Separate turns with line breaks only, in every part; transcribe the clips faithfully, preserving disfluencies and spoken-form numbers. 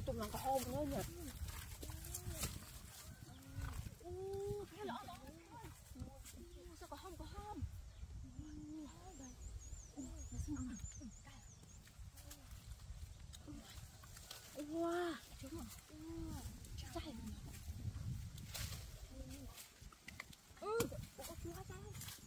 tụi nó có hôm nữa nhỉ. Sao có hôm có hôm. Wow, trứng à? Chạy. Ừ, có chưa hết sao?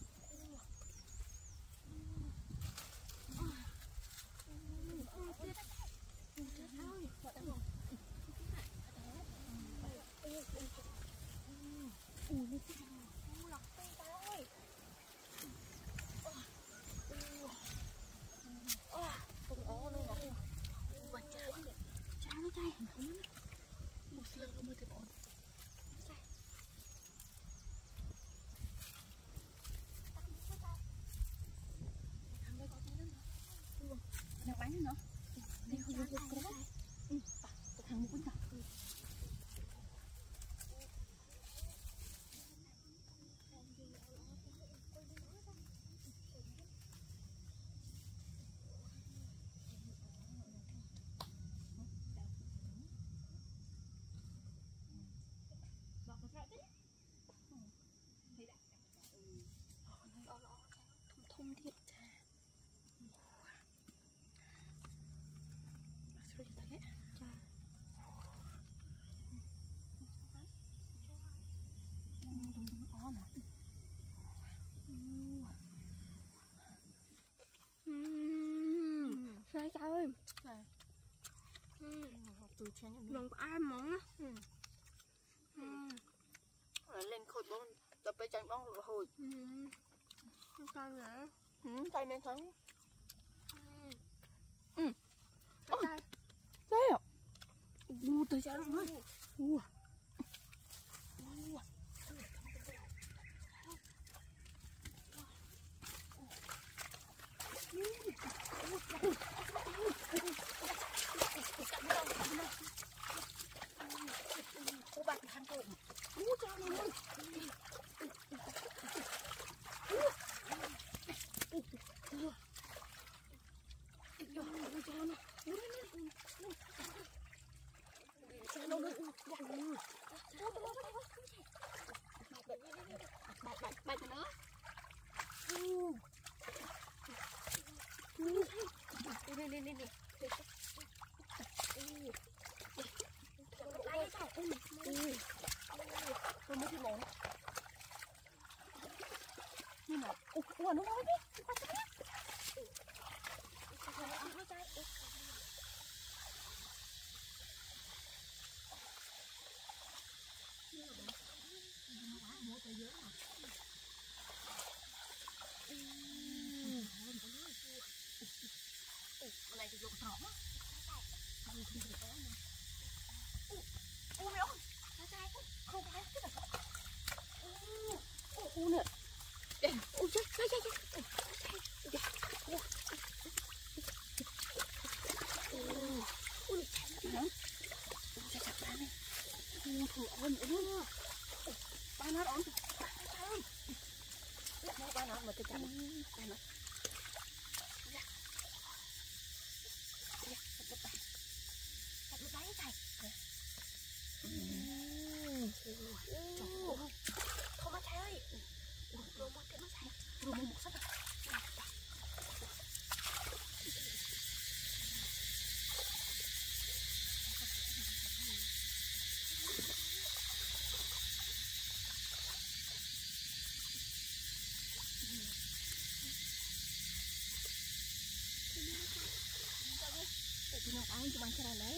Nhặt bánh nữa. Đi không được có. Ừ, thằng một con cặp. Thông thiệt rồi thấy cha ó nè sai cha ơi đừng có ai món á lên khôi bông tậpไปจังบ้องhồi sao vậy tay nên thắng ừ tay tay à u tới cha luôn ơi u cô bạn thằng cô u cha luôn ơi bài cho nó đi đi đi đi tôi mới đi món nhưng mà ủa nó nói đi cái này thì dùng trộm á, không thể có nữa. U mẹ ơi, nó sai không phải cái này. U u nè, để u chết chết chết chết. U u chạy hả? U chạy chặt ba này. U thử ôm nữa. Ba nó ôm. Ba ba nó mà tôi chặt. Ba nó. Hãy subscribe cho kênh Ghiền Mì Gõ để không bỏ lỡ những video hấp dẫn. Anh cuma cara lain.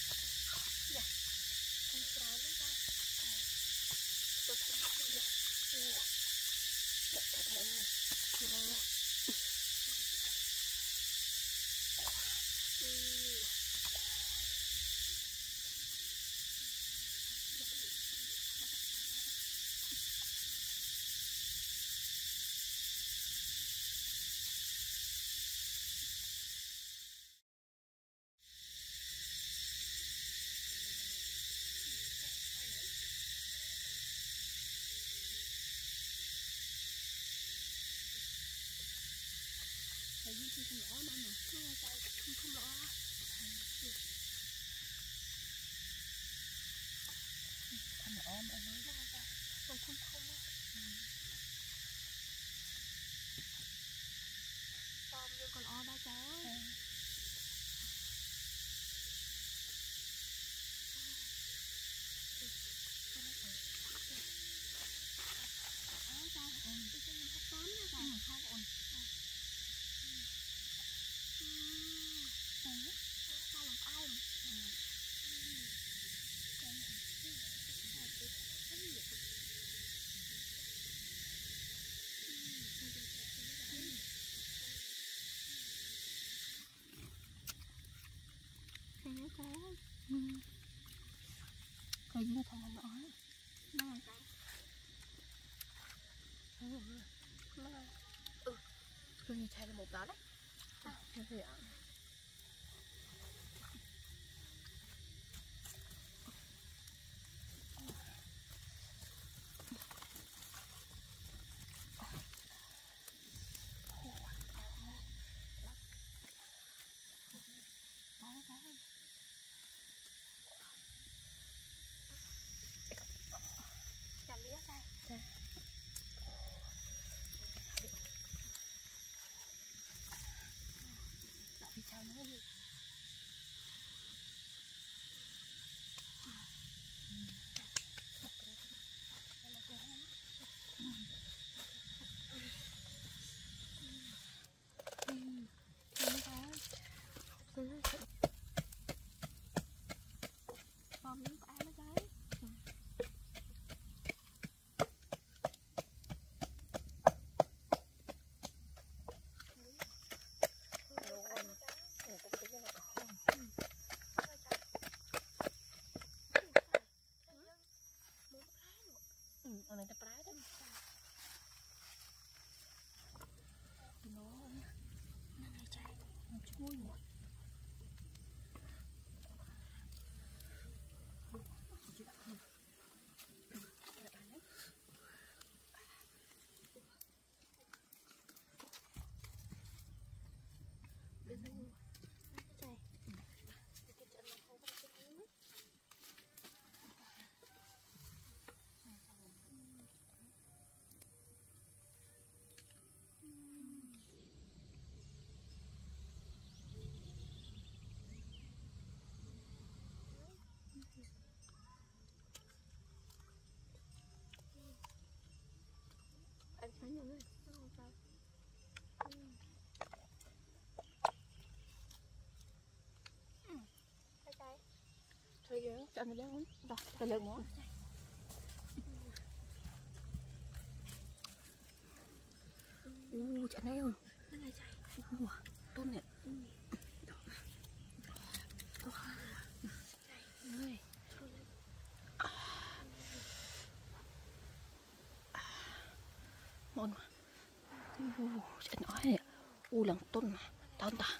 Hãy subscribe cho kênh Ghiền Mì Gõ để không bỏ lỡ những video hấp dẫn. Tại vì không lỗ nữa nè, không không lỗ, không lỗ mà em nói không không không á, tôm vô còn o ba cháu á, nhớ có, coi như thằng nó nói, nó làm sao, nó, ừ, coi như thay là một đó đấy, cái gì ạ? Bom miếng tỏi mới cháy. Ở này ta trái đó. Nó nó này cháy, nó chui rồi. Anh thấy nhiều người, nó không sao. Thôi kìa, cho anh lên đó, cho lên nữa. Ui, chả này không? Nó này chạy. Ui, tôm nè. Ui. Ngon mà. Ui, chả nói nè. Ui, lần tôm mà. Tao ta.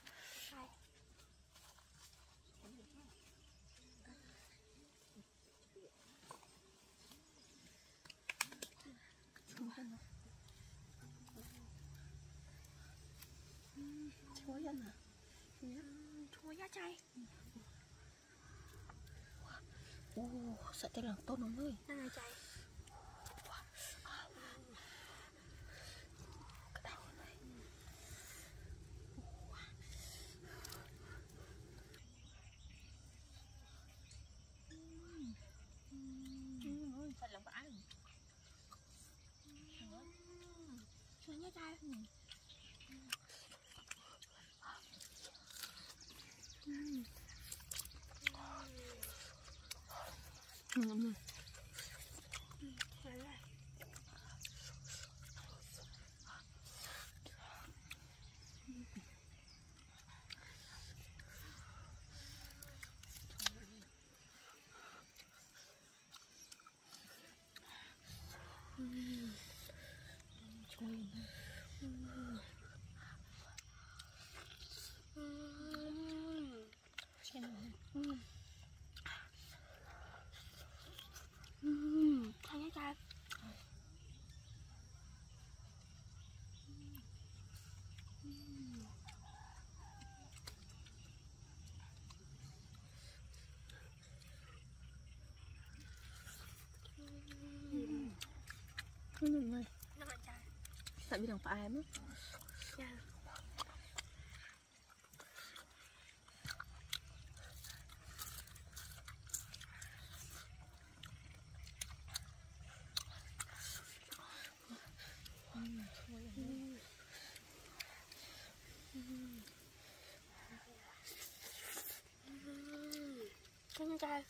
Chúa dân hả? Chúa giá chay. Ồ, sợ cái lần tốt lắm ơi. Nó là chay. Cái đầu này. Thật lòng bãi. Chúa giá chay. Mm. Mm. Mm. Chui. Hay cái cha.
Nhìn này.
Nó là cha.
Tại vì thằng phải em á.
Cha. Con trai.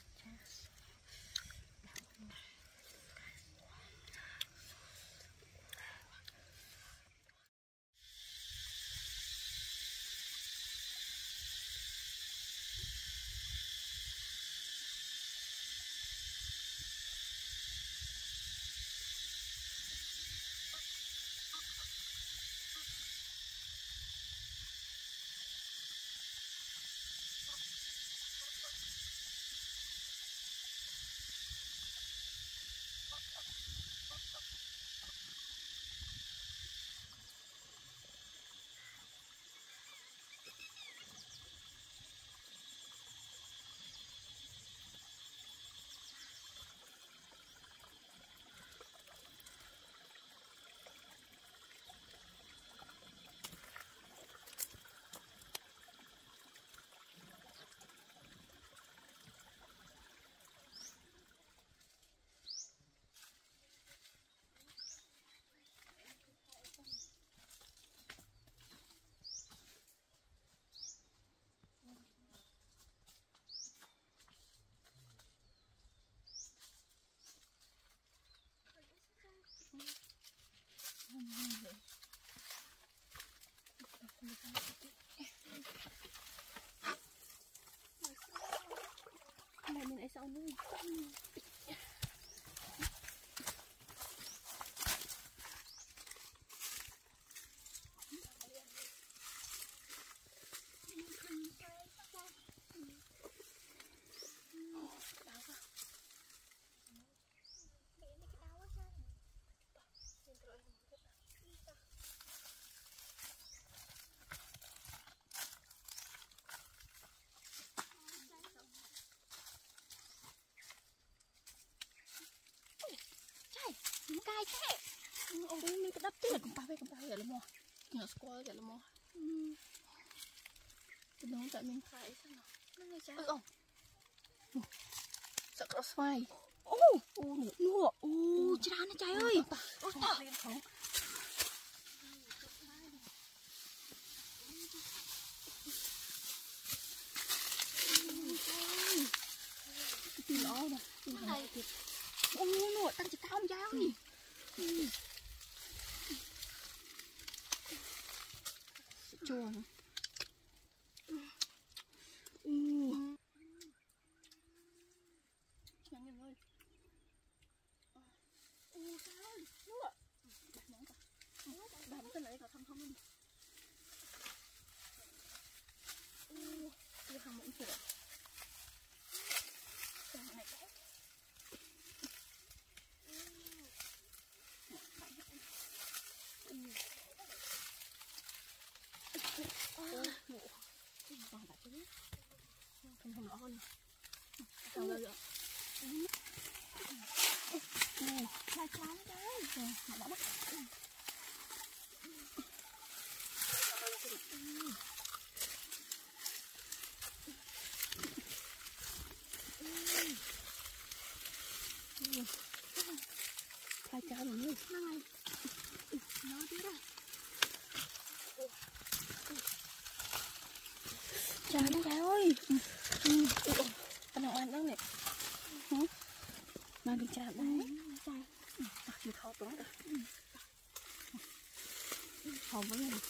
Này mình ấy sau nữa.
Cay thế.
Ông đi đi cái đắp chết cũng ba về cũng ba về là mò. Nhỏ squall vậy là mò. Cái đó tại mình phải sao nào.
Nó người cha.
Ôi ông. Sợ crossfire.
Ô, ô nụ, ô, cha nó trai ơi. Ô tao.
Cái lỗ nè.
Cái này.
Ô nụ, tăng chỉ cao không cha ơi. Chua nè. Ừ. Nhanh nhanh ơi.
Ô trời ơi, nụ.
Đặt món cả. Đặt cái này cả thăm không đi. Ừ. Cái hàng mụn kìa. Cái này cái. Còn cả chứ. Không không rõ hơn. Sao đây ạ? Này, là chán đấy. Rồi, mà đã bắt. Khai cá rồi nhỉ?
Này. Nó đi đây.
Trời ơi, trời ơi. Ừ. Anh nào ăn đó nè. Mang đi chạm đấy.
Trời.
Đặt chịu thọ tối rồi. Hồng với mình.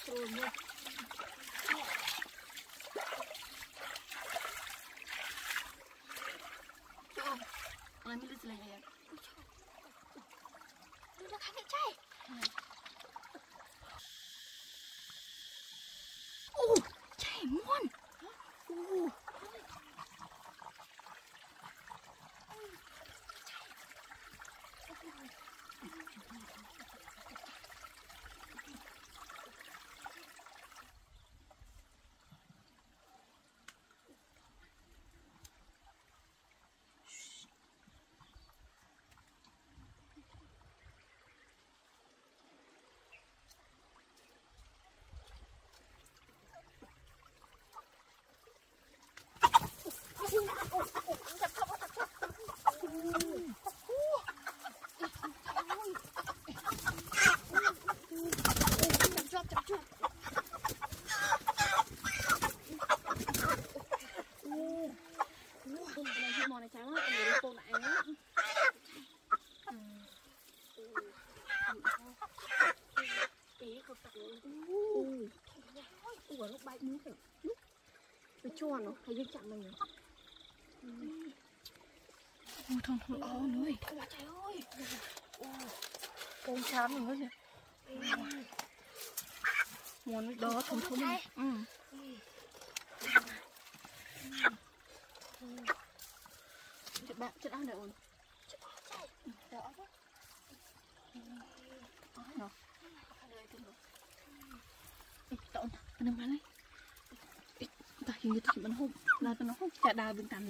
Rồi nha. Trời, này mới lên này.
Đưa nó khá cái chay. Ô, chay muôn. Ô.
Cho nó thấy cái chạm mình ôi thằng thằng ó nữa trời ơi con chám mình nữa kìa món đó thùng thùng ừ chết bạn chết ăn được rồi đó quá nó tao nằm ăn đấy ta hình như ta chỉ bắn hông là ta nó không chả đào bên cạnh gì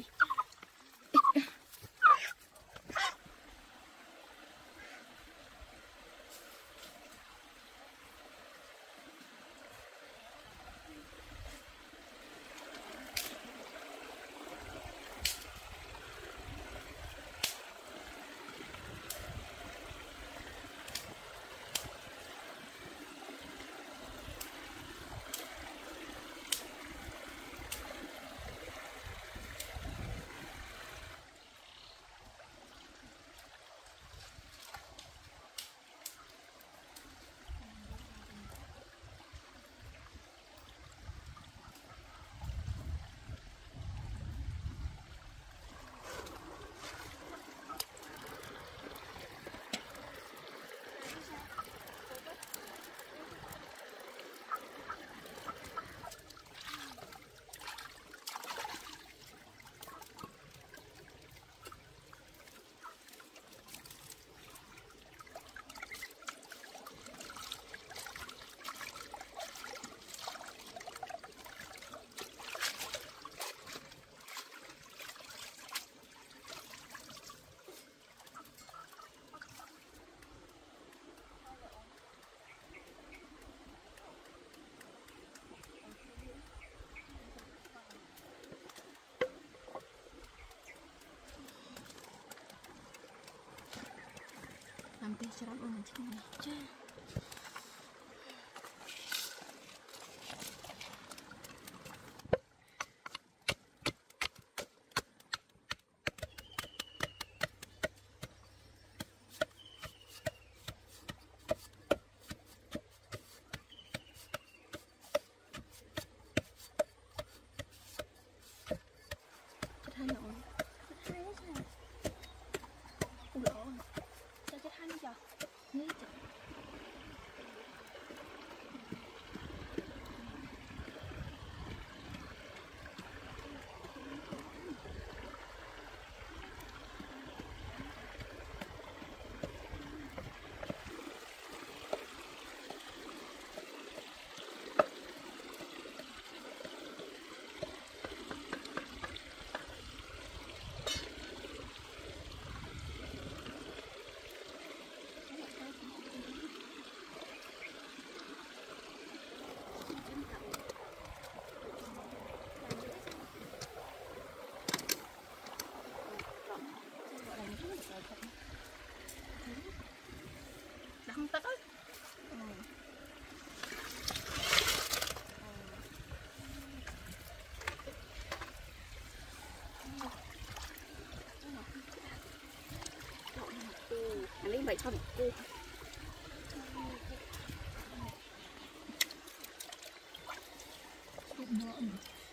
sampai cerah banget aja. Không tắt ấy. Ừ. Anh lấy vậy thôi cô. nữa.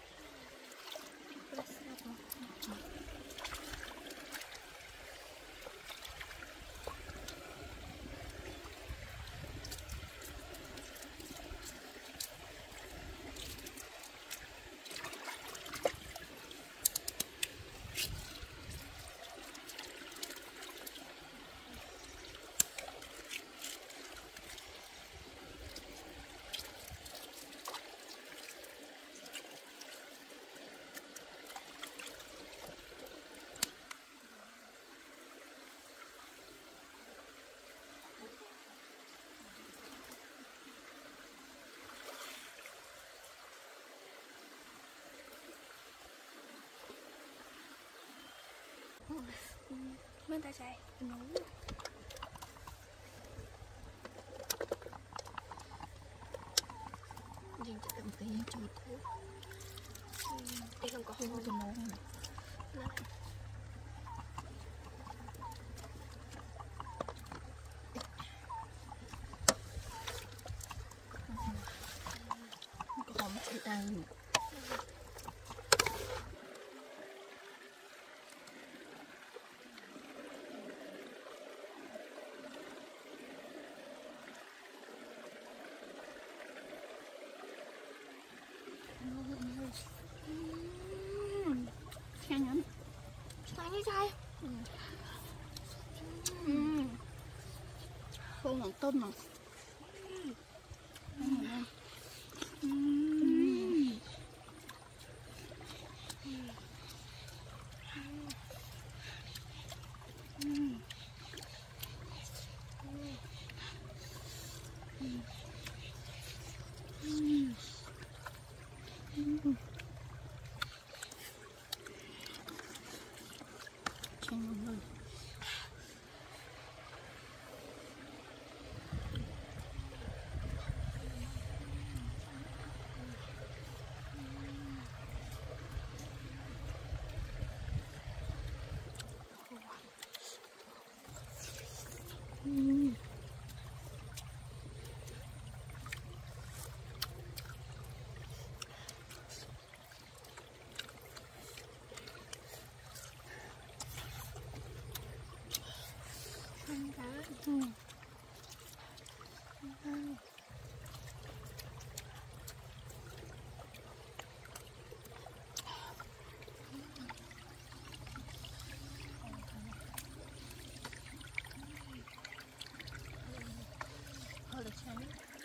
Bên tay trái nấu dừng cho cầm cái cho thế đây không có không có nấu
có không chỉ đang
Khen lắm. Sáng như trai. Khô ngọt tôm nè.
Mm.
Ăn cá.
Ừ.
Ừ.
Hơi được chán.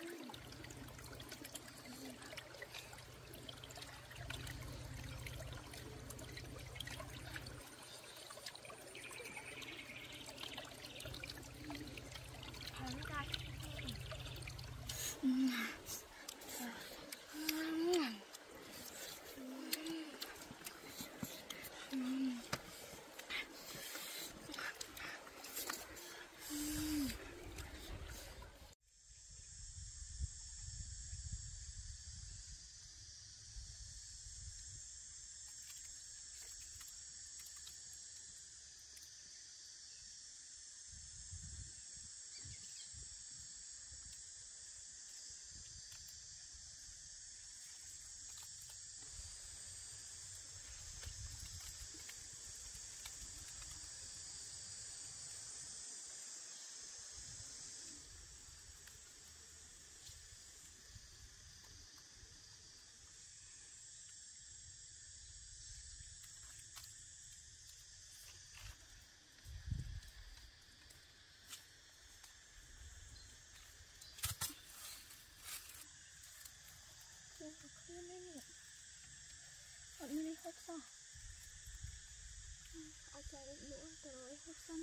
Ở đây hốc sao? Ở trái nữa tới hốc xanh.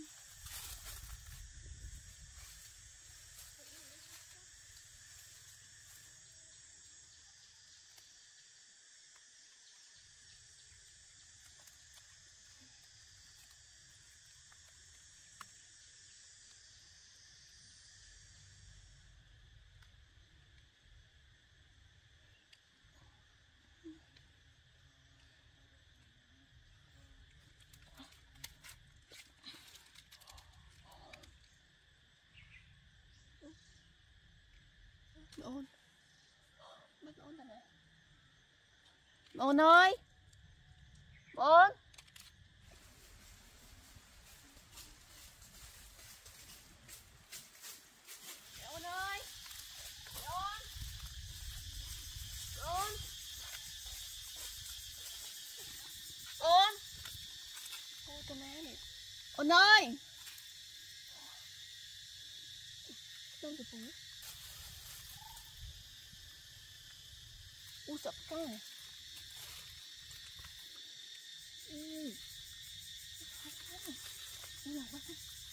Ôn.
Bắt ôn này.
Bồn ơi. Bồn. Bồn ơi. Bồn. Bồn. Bồn. Ôi con má này. Bồn ơi. Đâu rồi bồn? Ui sập cái này. Ừ. Ui là quá.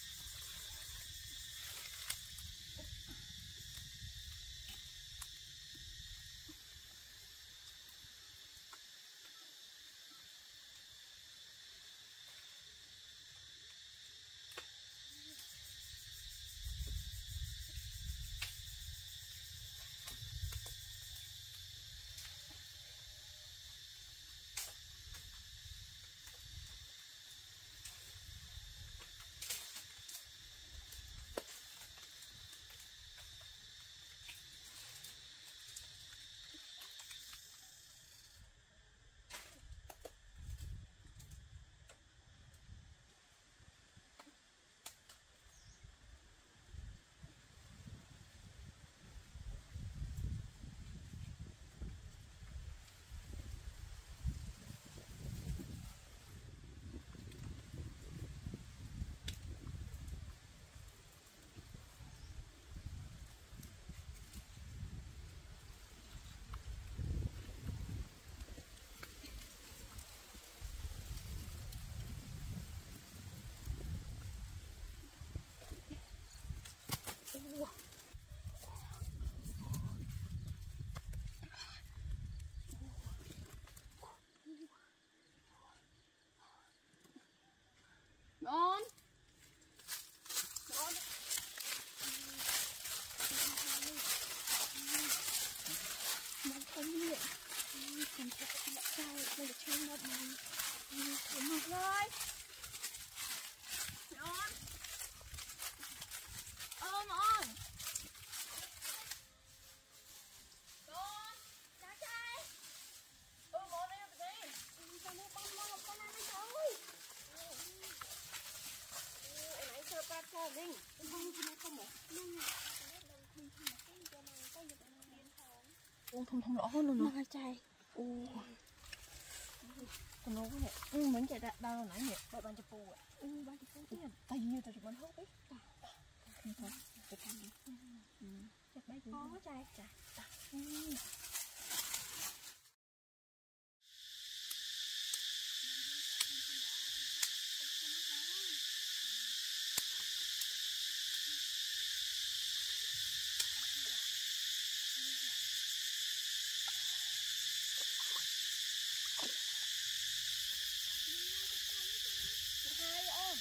Ngon. Ngon. Ngon không vậy. Không thể lại sao đây là chơi ngọt này. Không ngọt rồi. Ngon. Ôm ơi. Con. Cá trai. Ôm ôm em đi. Con đi con con con ăn đi thôi. Em ấy sơ pa cho Linh. Em không không không một. Ô thông thông rõ hơn luôn rồi. Trai. Ô. Con nấu này. Ừ mình chạy ra bao nãy nhỉ. Bạn bạn chụp phù ạ. Ừ bạn chụp phù chứ. Tại vì tao chụp bạn hốt ấy. Không thôi. Chụp ăn đi. Ừ. Chắc bé cũng có trai. Trai. Ừ. Hai ôm.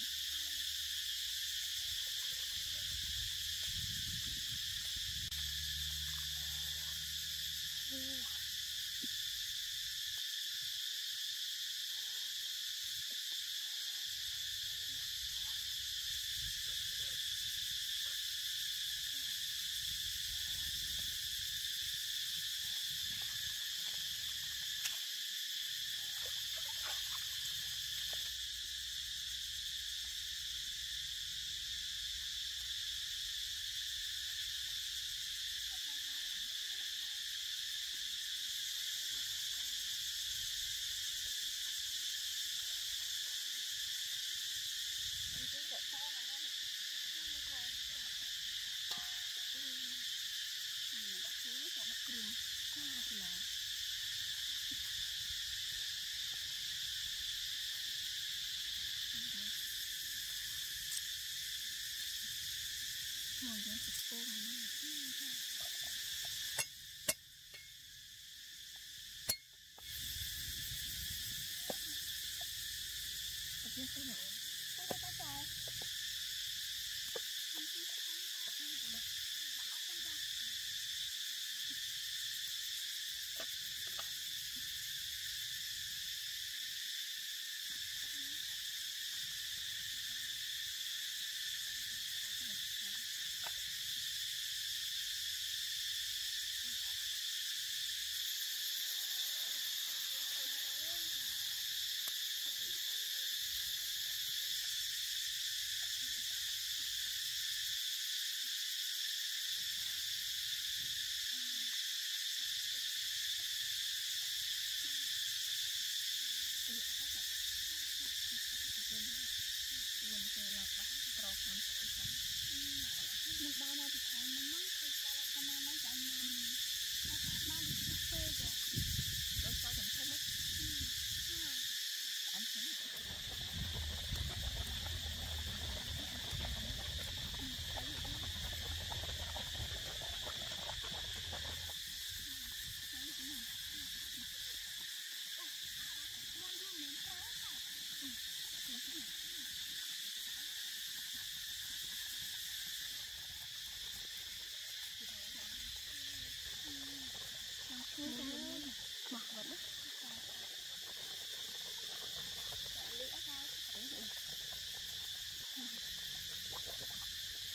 Mòn đến sụp tô mà nó tập nhiên cái nổ cái cái cái trời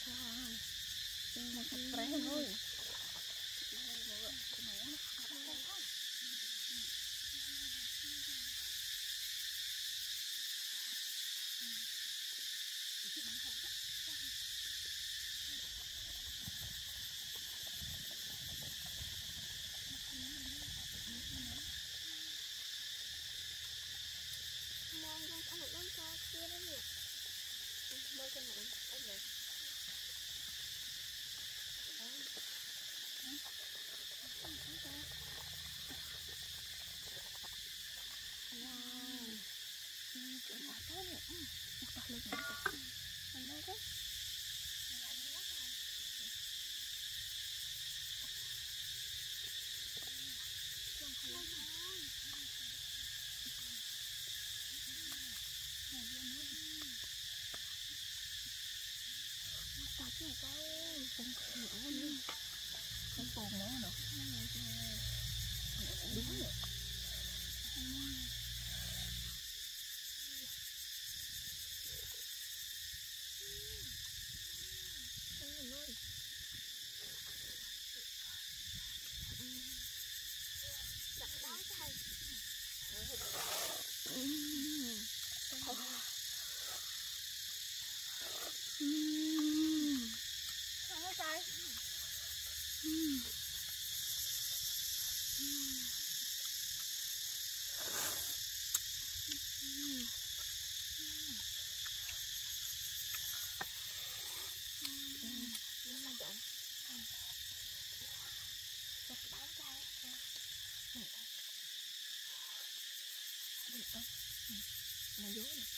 Một sạch rẽ thôi. Con bồn nữa nè. Đúng rồi. Nó dối nè.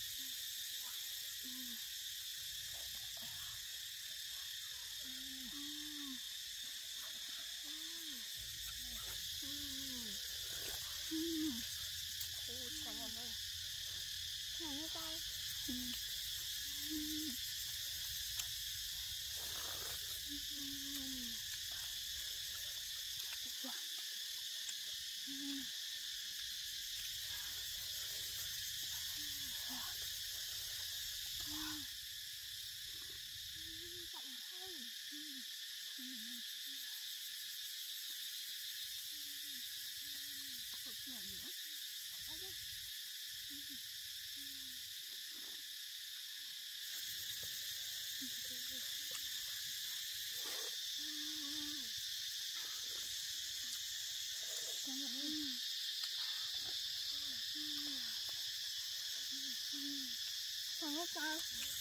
Sao hết sao?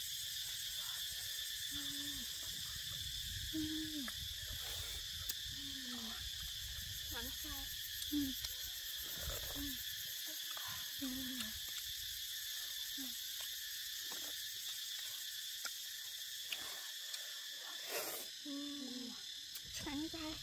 Sao hết sao? Sáng ra.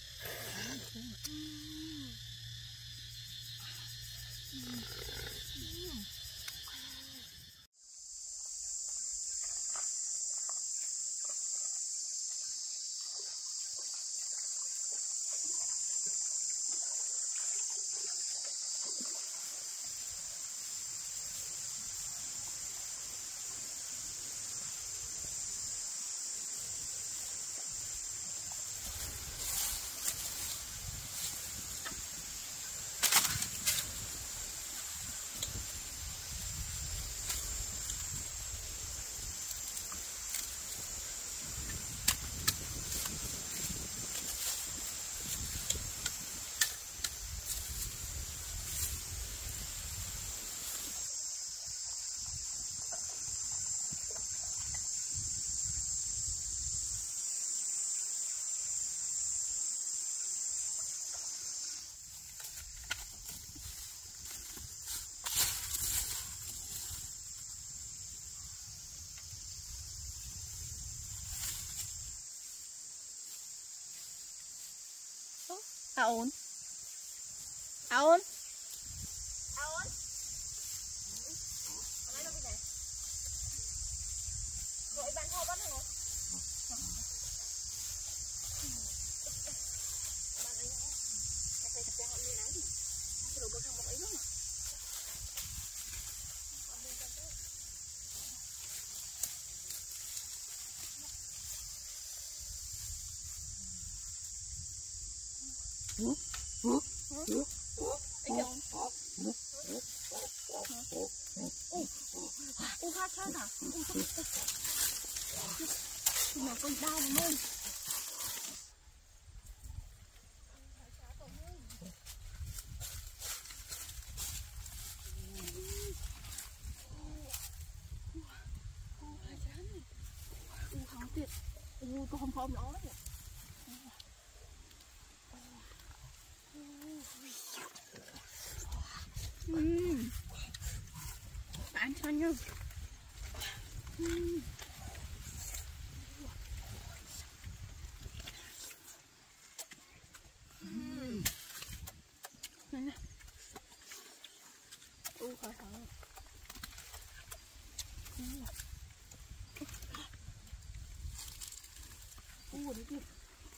Aun. Aun. Aun. Lấy đâu đi nè. Rồi bạn thô bắt nó. Bạn ấy nó. Cái cây thật ra họ như nắng thì. Cái đồ bơ không một ấy nữa mà. Họ lên cho tôi. u hát sao nào mà con đau luôn u không tiệt u con không không nó đấy Ừm. Ăn cho nhau. Ừm. Ừm. Này nè. U khỏi thở. U đi đi.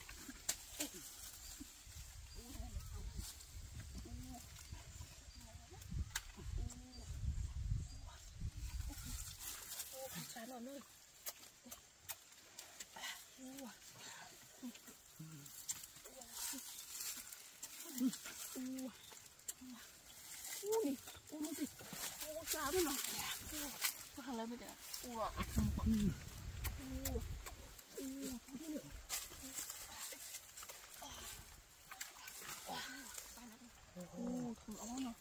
Nó nơi u u u đi u nó đi u sao đó nó có thằng lên bây giờ u u u u thằng ó nó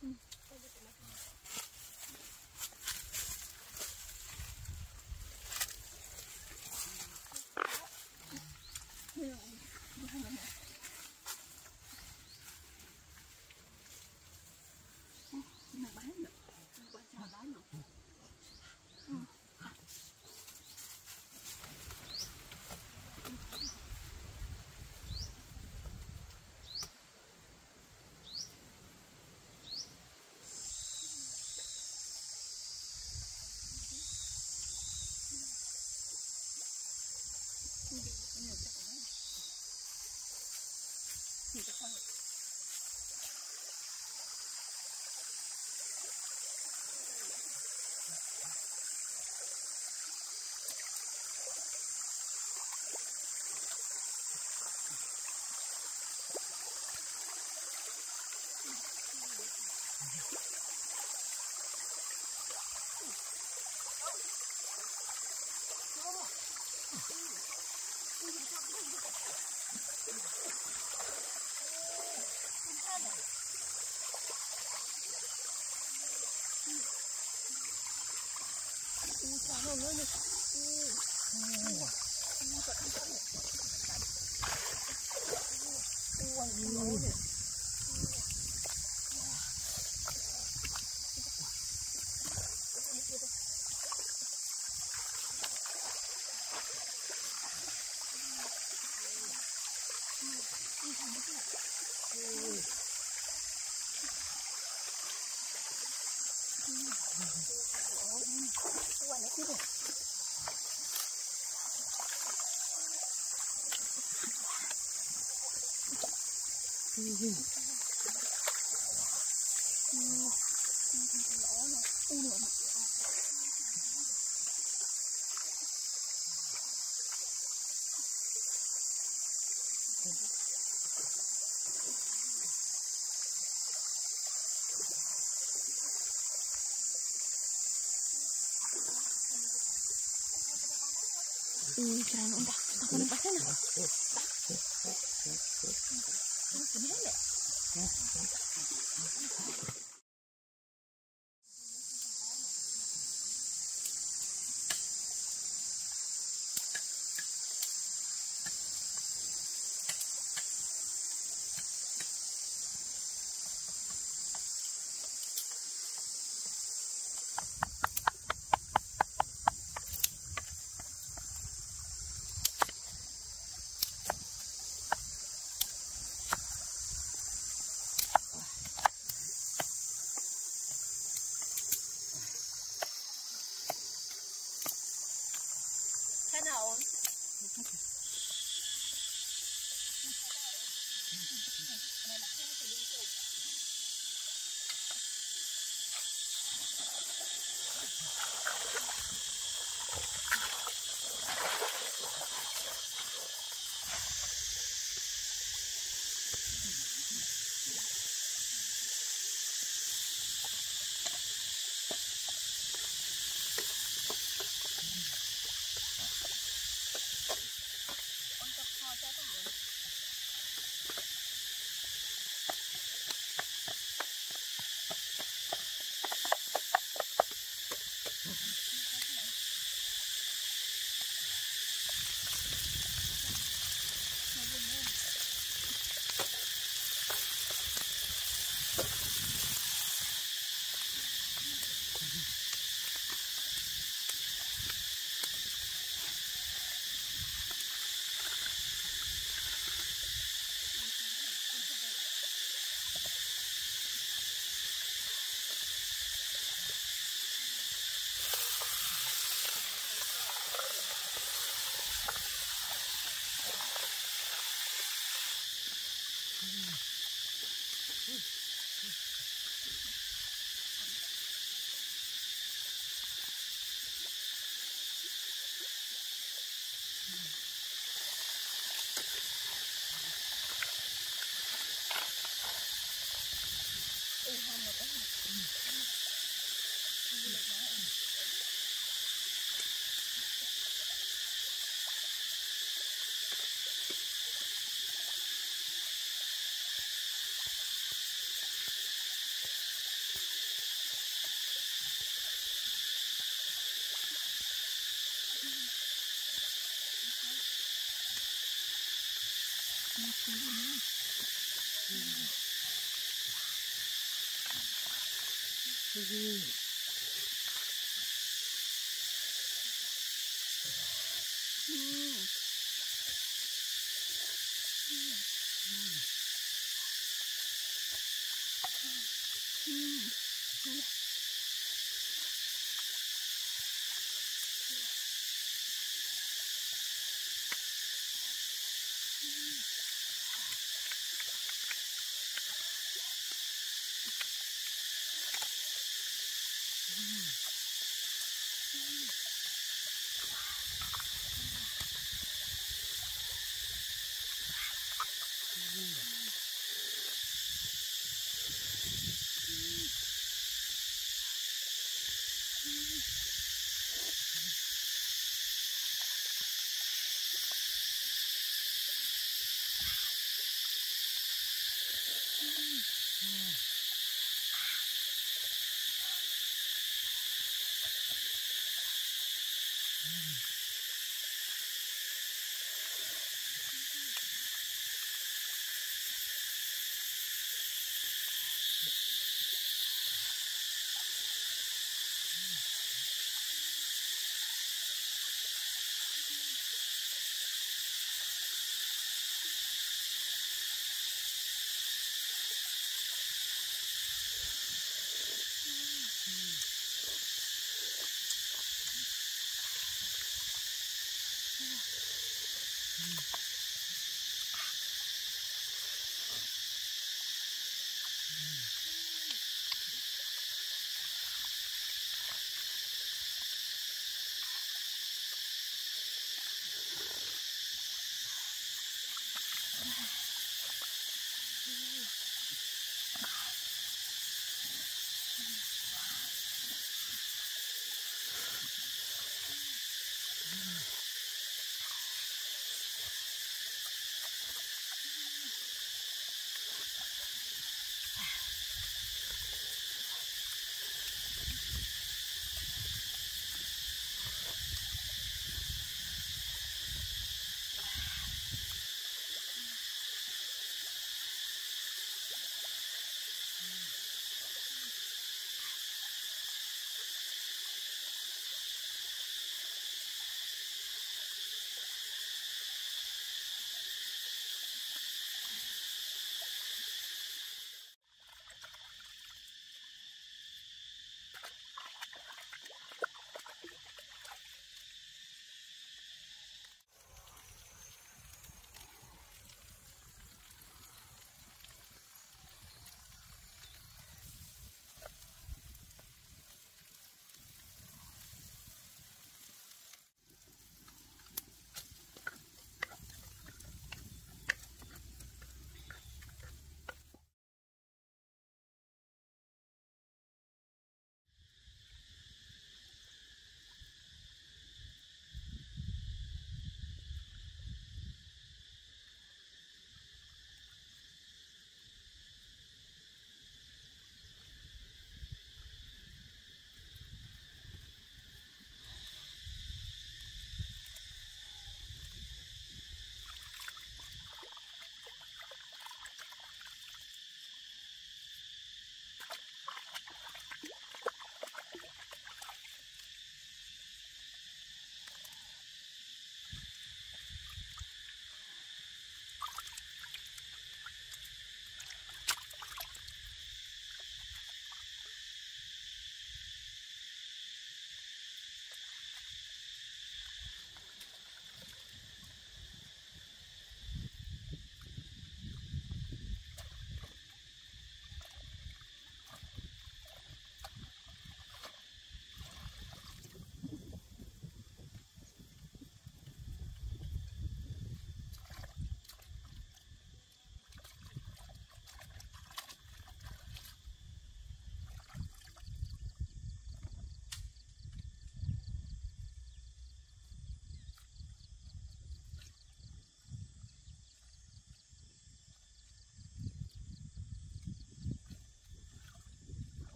nó nó nó ừ, kira nó tak, tak boleh pasal nak. Sebenarnya. Nào
Hãy subscribe cho kênh Ghiền Mì Gõ để không bỏ lỡ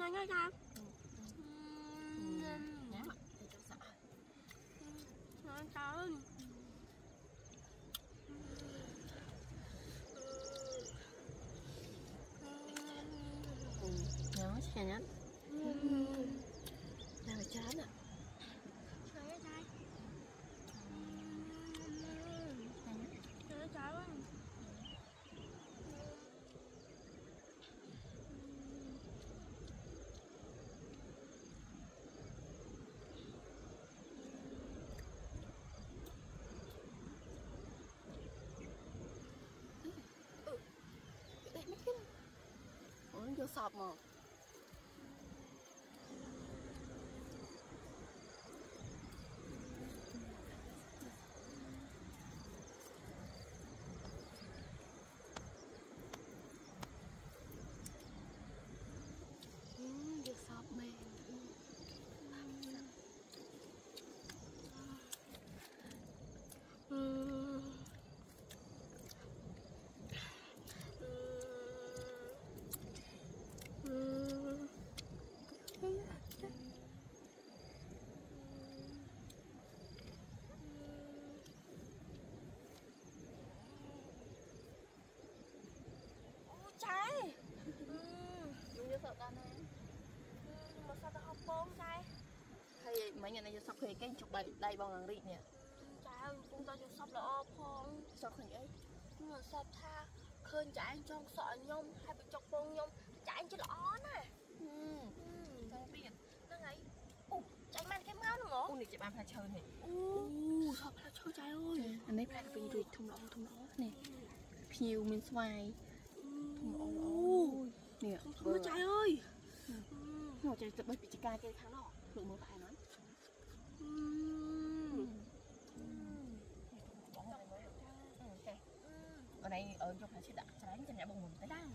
Nhanh nhanh nhanh.
Nhám ạ, để cho sợ.
Nhanh cháu.
Nhớ xe nhá. Đang phải chán ạ.
Nhanh nhanh nhanh. Nhanh cháu.
Ủa, vô sọp mà. Ừ, vô sọp mềm.
Trái.
Vô vô sọp ta nè.
Nhưng mà sao tao không bông trái?
Hay mấy ngày này vô sọp thì cái chụp đầy đầy bao lần đi nè.
Trái ơi, cũng tao cho sắp là ô phong.
Sọp hình ấy.
Nhưng mà sao tha khơi trái trong sợ nhông hay bị chọc bông nhông trái chứ là ó nè.
Ừ. Không biết.
Nó ngay. Ồ, trái mang cái máu nữa ngộ.
Ủa này chị bạn phải chơi này.
Ồ, sao phải chơi trái ơi.
Anh ấy phải bị rụt thùng lỗ thùng lỗ nè. Phiêu mình xoay. Thùng lỗ lỗ. Nè.
Không có trái ơi.
Ngồi chơi tập bơi bị chị ca cái kháng nọ. Được một vài nói. Ở đây ở trong phải sẽ đặt trái cho nhà bông mình tới đây.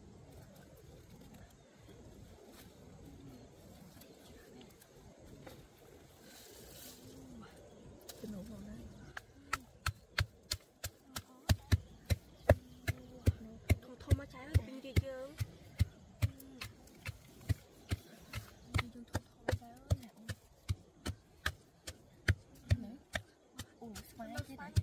Cái nổ vào đây.
Thôi thôi mà trái ơi, bình kia chứ.
Ủa, xoay thế này.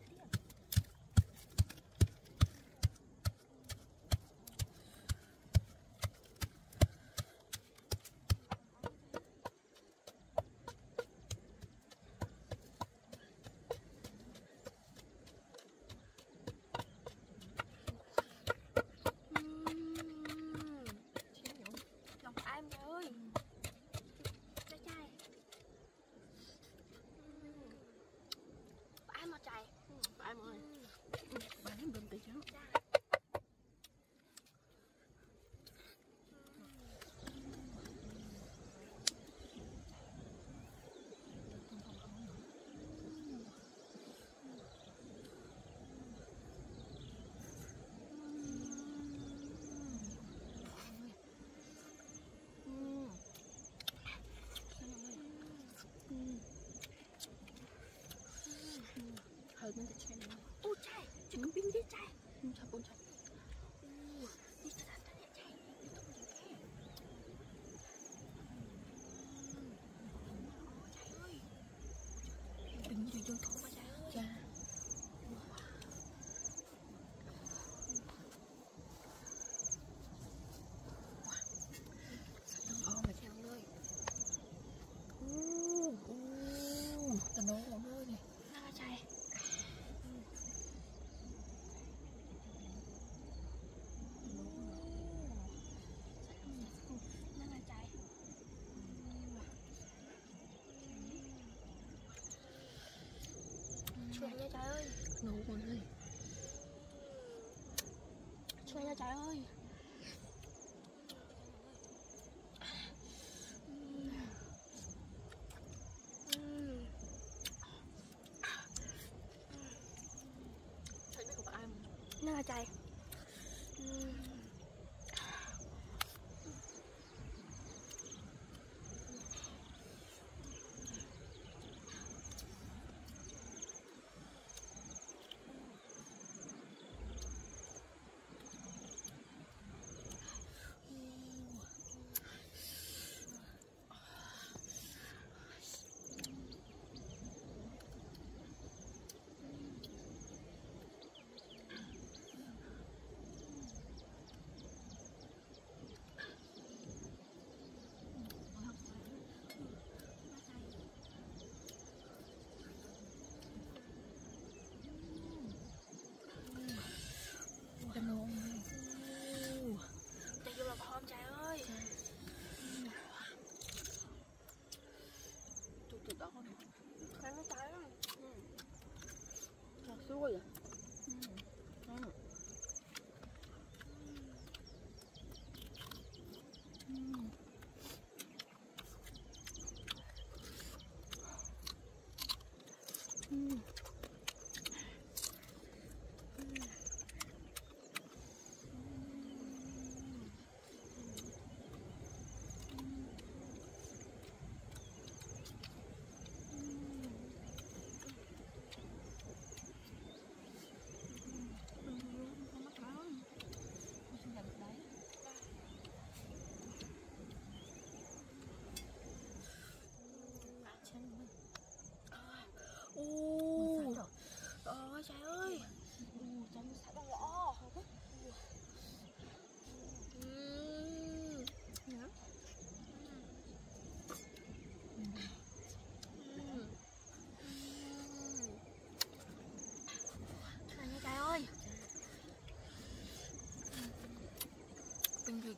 Lòng em ơi. Trái trái. Em mà trái.
Em ơi. Bán em bình tĩnh chứ. Hơi bên tay trái này.
Ôi trái, chỉ có pin với trái.
Không chọc, không chọc.
Đi cho ta trái trái. Đi không được thế. Ôi trái ơi.
Đừng gì cho thổ mà trái ơi. Cha. Ồ, mà theo ông ơi. Ồ, ồ, tao nấu ông ơi này.
Nào trái. Chuyện nha trái ơi.
Nấu con ơi.
Chuyện nha trái ơi.
Thấy biết của bạn em.
Nó là trái.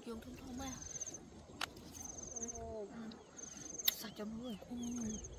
vô thun thun á.
Sao cho nuôi?